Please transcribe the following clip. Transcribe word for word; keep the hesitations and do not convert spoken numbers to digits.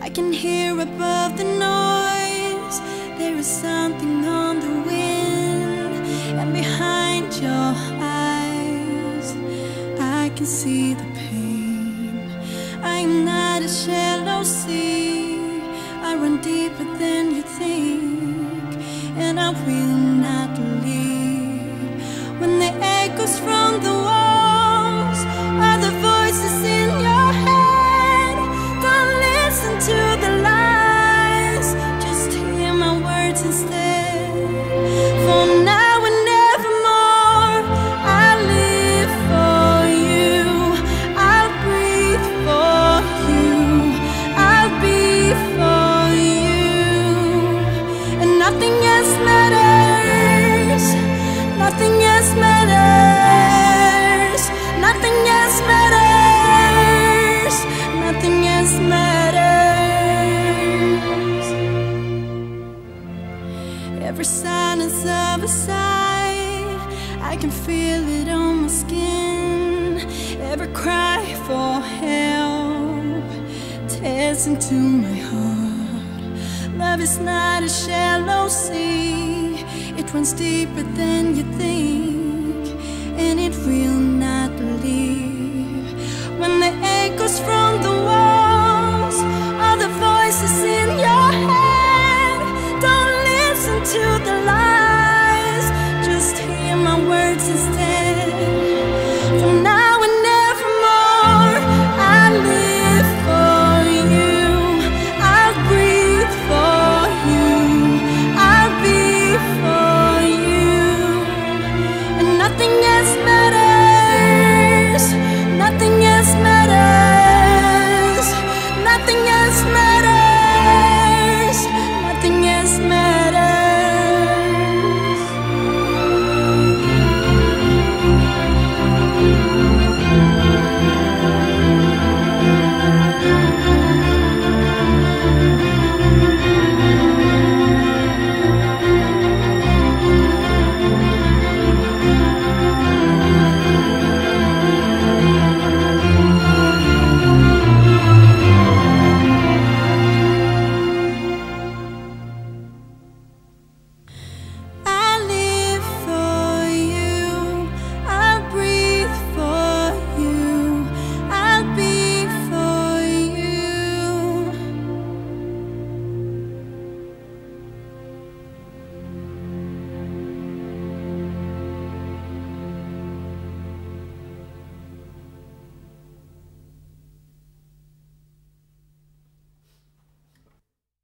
I can hear above the noise. There is something on the wind, and behind your eyes I can see the pain. I am not a shallow sea. I run deeper than you think, and I will not leave. When the echoes from the walls are the voices in your head, don't listen to the lies, just hear my words instead. For now and nevermore, I'll live for you, I'll breathe for you, I'll be for you, and nothing else matters, nothing else matters, nothing else matters, nothing else matters. Every silence of a sigh, I can feel it on my skin. Every cry for help tears into my heart. Love is not a shallow sea. It runs deeper than you think, and it will